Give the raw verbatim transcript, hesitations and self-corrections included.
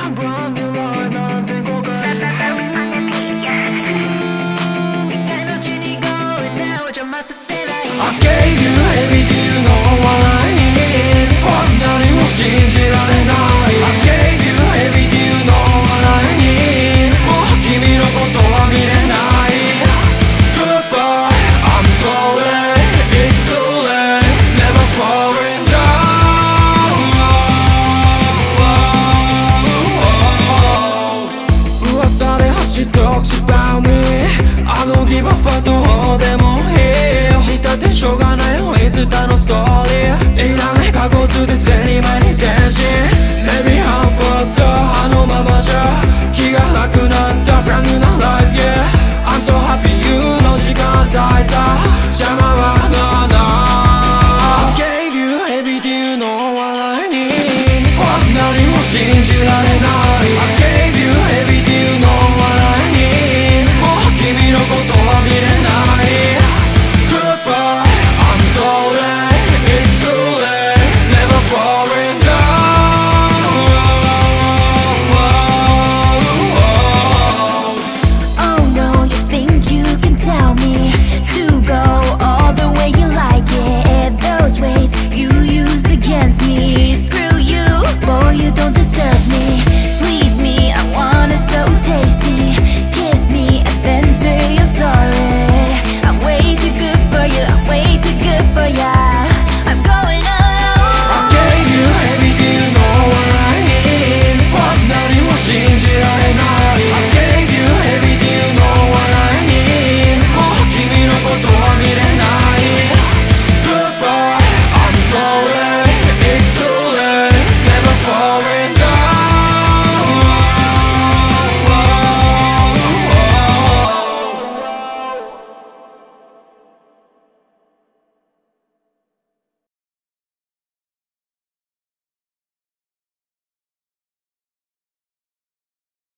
I gave you everything, no one I need. こんなにも信じられない。 I gave you everything, no one I need. もう君のことは見れない。 Goodbye, I'm sorry, it's too late. Never falling down. 噂で走っておくしばみ。あのギバファどうでもいい。見たってしょうがないよインスタのストーリー。いらない過去捨て既に前に前進。 Maybe I'm fucked up あのままじゃ気が楽なった newなlife, yeah. I'm so happy you know 時間与えた邪魔はno. I gave you everything, no one I need. こんなにも信じられない。 I gave